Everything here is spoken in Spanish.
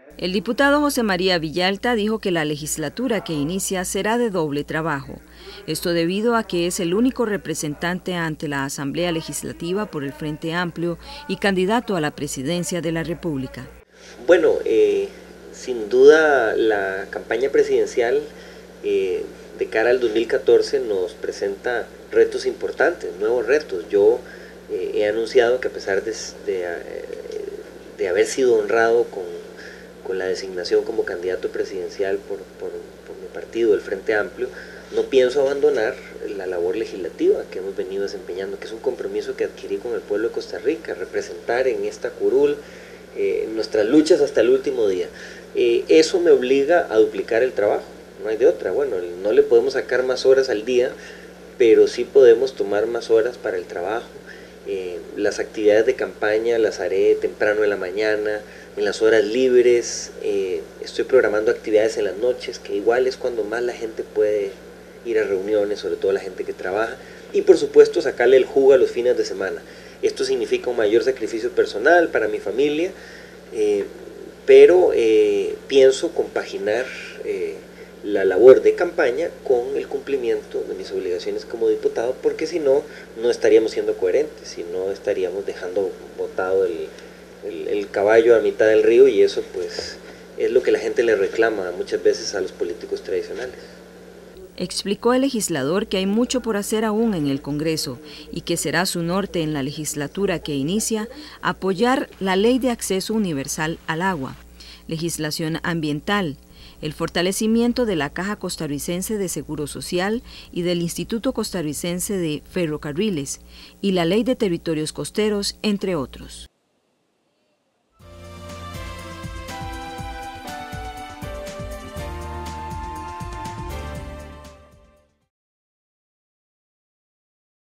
El diputado José María Villalta dijo que la legislatura que inicia será de doble trabajo. Esto debido a que es el único representante ante la Asamblea Legislativa por el Frente Amplio y candidato a la presidencia de la República. Bueno, sin duda la campaña presidencial de cara al 2014 nos presenta retos importantes, nuevos retos. Yo he anunciado que a pesar de haber sido honrado con la designación como candidato presidencial por mi partido, el Frente Amplio, no pienso abandonar la labor legislativa que hemos venido desempeñando, que es un compromiso que adquirí con el pueblo de Costa Rica, representar en esta curul nuestras luchas hasta el último día. Eso me obliga a duplicar el trabajo, no hay de otra. Bueno, no le podemos sacar más horas al día, pero sí podemos tomar más horas para el trabajo. Las actividades de campaña las haré temprano en la mañana, en las horas libres. Estoy programando actividades en las noches, que igual es cuando más la gente puede ir a reuniones, sobre todo la gente que trabaja, y por supuesto sacarle el jugo a los fines de semana. Esto significa un mayor sacrificio personal para mi familia, pero pienso compaginar la labor de campaña con el cumplimiento de mis obligaciones como diputado, porque si no, no estaríamos siendo coherentes, si no estaríamos dejando botado el caballo a mitad del río, y eso pues es lo que la gente le reclama muchas veces a los políticos tradicionales. Explicó el legislador que hay mucho por hacer aún en el Congreso y que será su norte en la legislatura que inicia apoyar la Ley de Acceso Universal al Agua, legislación ambiental, el fortalecimiento de la Caja Costarricense de Seguro Social y del Instituto Costarricense de Ferrocarriles y la Ley de Territorios Costeros, entre otros.